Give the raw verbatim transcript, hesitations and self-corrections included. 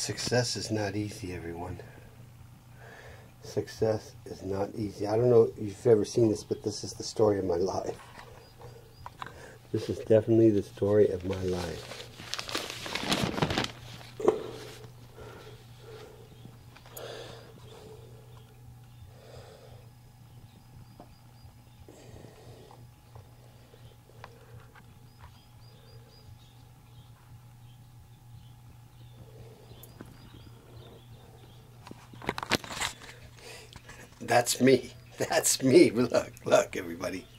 Success is not easy, everyone. Success is not easy. I don't know if you've ever seen this, but this is the story of my life. This is definitely the story of my life. That's me. That's me. Look, look, everybody.